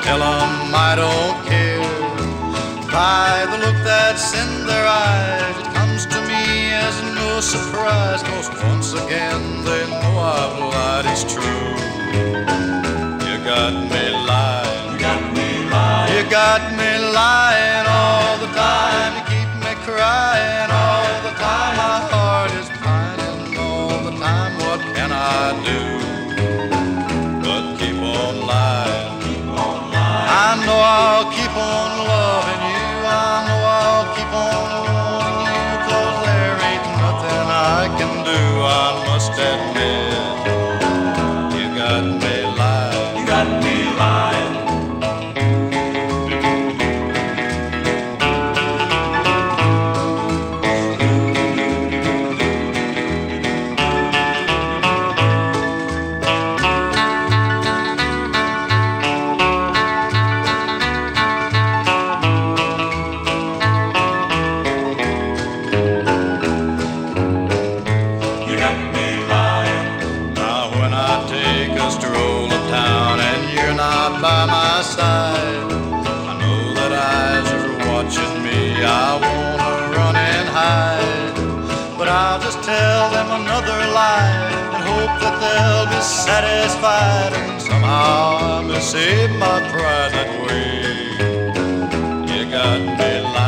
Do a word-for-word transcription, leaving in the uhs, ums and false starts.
tell 'em I don't care. By the look that's in their eyes, it comes to me as no surprise, 'cause once again they know I've lied, it's true. You got me lying, you got me lying, you got me lying all the time. You keep me crying all the time. My heart is pining all the time. What can I do but keep on lying? Keep on lying. I know I'll keep on loving you. I know I'll keep on wanting you, 'cause there ain't nothing I can do. I must admit, you got me lying, you got me lying. By my side, I know that eyes are watching me. I wanna run and hide, but I'll just tell them another lie and hope that they'll be satisfied. And somehow I may save my pride that way. You got me lying.